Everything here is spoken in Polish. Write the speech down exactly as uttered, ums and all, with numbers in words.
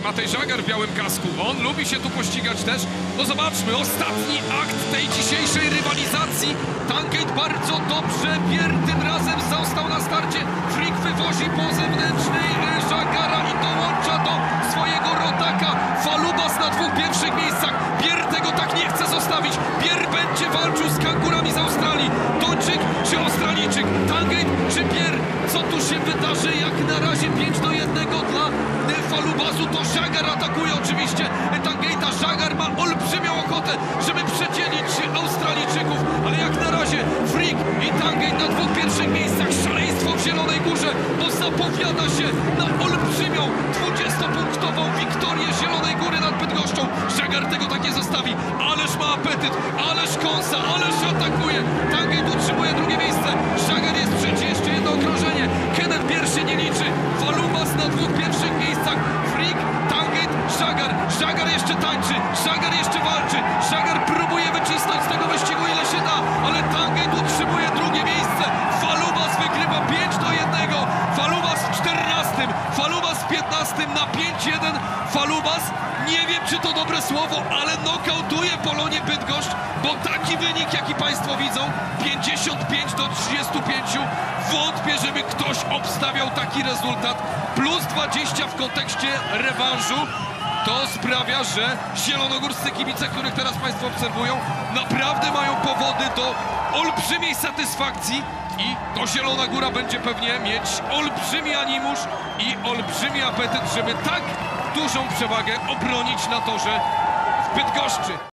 Matej Żagar w białym kasku. On lubi się tu pościgać też. No zobaczmy, ostatni akt tej dzisiejszej rywalizacji. Tankgate bardzo dobrze, Bier tym razem został na starcie. Frick wywozi po zewnętrznej Żagara i dołącza do swojego rodaka. Falubas na dwóch pierwszych miejscach. Bier tego tak nie chce zostawić. Bier będzie walczył z kangurami z Australii. Duńczyk czy Australijczyk? Tankgate czy Bier? Co tu się wydarzy? Jak na razie pięć do jednego dla Falubasu. To Żagar atakuje oczywiście Tankgate'a. Żagar ma olbrzymią ochotę, żeby przedzielić Australijczyków, ale jak na razie Frick i Tankgate na dwóch pierwszych miejscach. Szaleństwo w Zielonej Górze, bo zapowiada się na olbrzymią dwudziestopunktową wiktorię Zielonej Góry nad Bydgoszczą. Żagar tego tak nie zostawi, ależ ma apetyt, ależ kąsa, ależ atakuje. Tankgate utrzymuje drugie miejsce. Żagar jest trzeci, jeszcze jedno okrążenie. Kenneth pierwszy nie liczy. Falubas na dwóch pierwszych miejscach. Frick, Tankgate, Żagar. Żagar jeszcze tańczy, Żagar jeszcze walczy. Żagar próbuje wycisnąć z tego wyścigu ile się da, ale Tankgate utrzymuje drugie miejsce. Falubas wygrywa pięć do jednego. Falubas w czternastym, Falubas w piętnastym na pięć jeden. Falubas, nie wiem czy to dobre słowo, ale nokautuje Polonię Bydgoszcz, bo taki wynik jaki państwo widzą, pięćdziesiąt pięć do trzydziestu pięciu. Wątpię, żeby ktoś obstawiał taki rezultat. Plus dwadzieścia w kontekście rewanżu. To sprawia, że zielonogórscy kibice, których teraz państwo obserwują, naprawdę mają powody do olbrzymiej satysfakcji i to Zielona Góra będzie pewnie mieć olbrzymi animusz i olbrzymi apetyt, żeby tak dużą przewagę obronić na torze w Bydgoszczy.